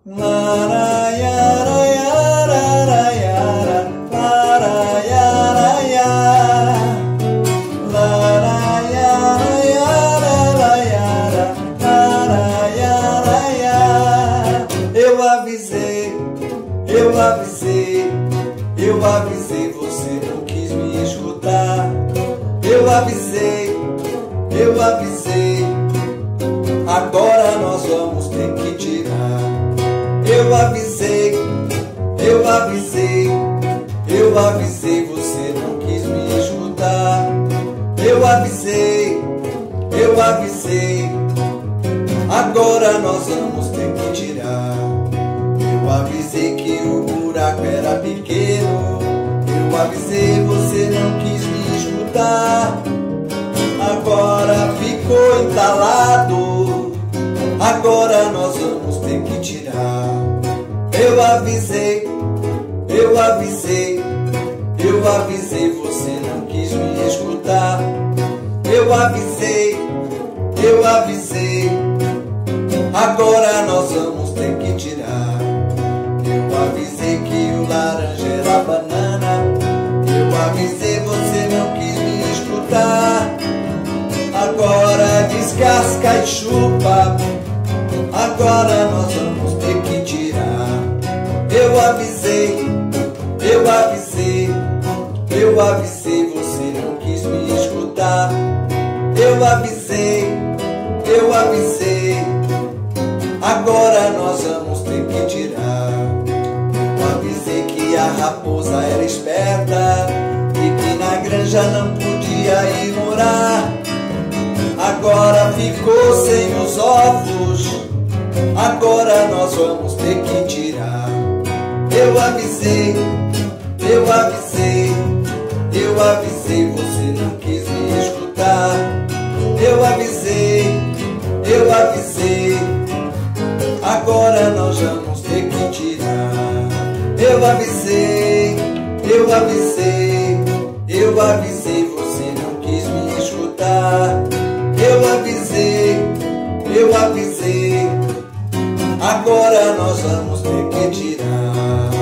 Eu avisei, você não quis me escutar. Eu avisei, agora nós vamos ter que tirar. Eu avisei, você não quis me escutar. Eu avisei, agora nós vamos ter que tirar. Eu avisei que o buraco era pequeno. Eu avisei, você não quis me escutar. Agora ficou entalado. Agora nós vamos ter que tirar. Eu avisei, você não quis me escutar. Eu avisei, agora nós vamos ter que tirar. Eu avisei que o laranja era banana. Eu avisei, você não quis me escutar. Agora descasca e chupa. Agora nós vamos ter que tirar. Eu avisei, você não quis me escutar. Eu avisei, agora nós vamos ter que tirar. Eu avisei que a raposa era esperta e que na granja não podia ir morar. Agora ficou sem os ovos. Agora nós vamos ter que tirar. Eu avisei, você não quis me escutar. Eu avisei, agora nós vamos ter que tirar. Eu avisei, você não quis me escutar. Eu avisei, agora nós vamos ter que tirar.